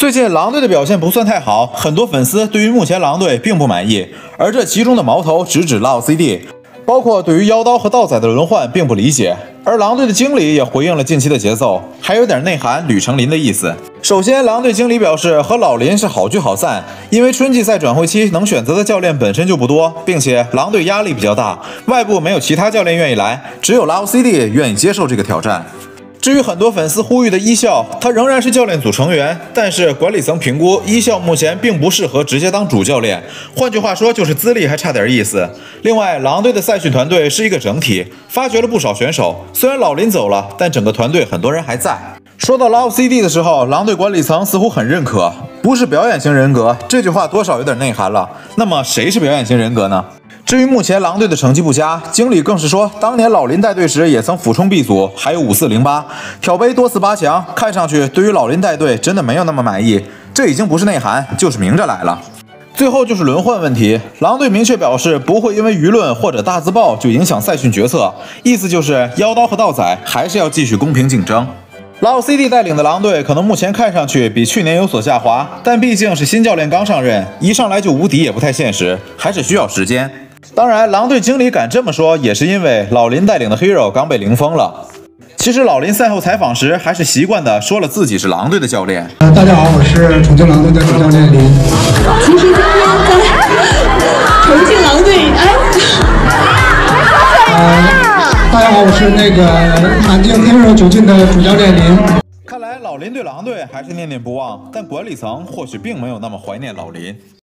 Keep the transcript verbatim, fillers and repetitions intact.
最近狼队的表现不算太好，很多粉丝对于目前狼队并不满意，而这其中的矛头直指 L C D， 包括对于妖刀和道仔的轮换并不理解。而狼队的经理也回应了近期的节奏，还有点内涵吕成林的意思。首先，狼队经理表示和老林是好聚好散，因为春季赛转会期能选择的教练本身就不多，并且狼队压力比较大，外部没有其他教练愿意来，只有 L C D 愿意接受这个挑战。至于很多粉丝呼吁的一校，他仍然是教练组成员，但是管理层评估一校目前并不适合直接当主教练，换句话说就是资历还差点意思。另外，狼队的赛训团队是一个整体，发掘了不少选手，虽然老林走了，但整个团队很多人还在。说到 L C D 的时候，狼队管理层似乎很认可，不是表演型人格，这句话多少有点内涵了。那么谁是表演型人格呢？至于目前狼队的成绩不佳，经理更是说，当年老林带队时也曾俯冲 B 组，还有五四零八，挑杯多次八强，看上去对于老林带队真的没有那么满意，这已经不是内涵，就是明着来了。最后就是轮换问题，狼队明确表示不会因为舆论或者大字报就影响赛训决策，意思就是妖刀和道仔还是要继续公平竞争。L C D 带领的狼队可能目前看上去比去年有所下滑，但毕竟是新教练刚上任，一上来就无敌也不太现实，还是需要时间。当然，狼队经理敢这么说，也是因为老林带领的 Hero 刚被零封了。其实老林赛后采访时还是习惯的说了自己是狼队的教练。 呃，大家好，我是重庆狼队的主教练林。 其实今天在重庆狼队，哎， 呃，大家好，我是那个南京 Hero 九进的主教练林。 看来老林对狼队还是念念不忘，但管理层或许并没有那么怀念老林。